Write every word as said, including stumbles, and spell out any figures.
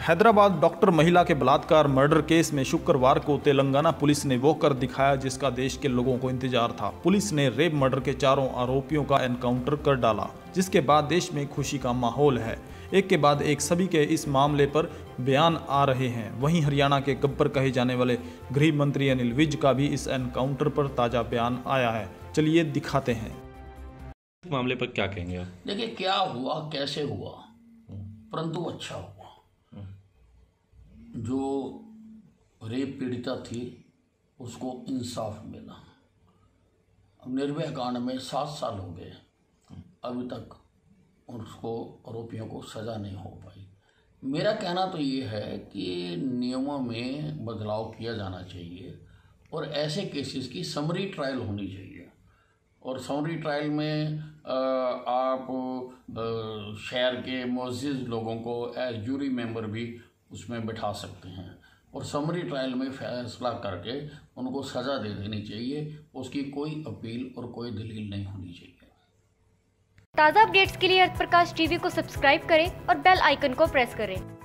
Hyderabad doctor महिला के बलात्कार मर्डर केस में शुक्रवार को तेलंगाना पुलिस ने वो कर दिखाया जिसका देश के लोगों को इंतजार था। पुलिस ने रेप मर्डर के चारों आरोपियों का एनकाउंटर कर डाला, जिसके बाद देश में खुशी का माहौल है। एक के बाद एक सभी के इस मामले पर बयान आ रहे हैं। वहीं हरियाणा के गब्बर कहे जाने वाले गृह मंत्री अनिल विज का भी इस एनकाउंटर पर ताजा बयान आया है। चलिए दिखाते हैं। इस मामले पर क्या कहेंगे आप? देखिए, क्या हुआ, कैसे हुआ, परंतु अच्छा हुआ। जो रेप पीड़िता थी उसको इंसाफ मिला। अब निर्भया कांड में सात साल हो गए, अभी तक उसको आरोपियों को सज़ा नहीं हो पाई। मेरा कहना तो ये है कि नियमों में बदलाव किया जाना चाहिए और ऐसे केसेस की समरी ट्रायल होनी चाहिए। और समरी ट्रायल में आप शहर के मुअज़्ज़िज़ लोगों को एज जूरी मेंबर भी उसमें बिठा सकते हैं और समरी ट्रायल में फैसला करके उनको सज़ा दे देनी चाहिए। उसकी कोई अपील और कोई दलील नहीं होनी चाहिए। ताज़ा अपडेट्स के लिए अर्थ प्रकाश टीवी को सब्सक्राइब करें और बेल आइकन को प्रेस करें।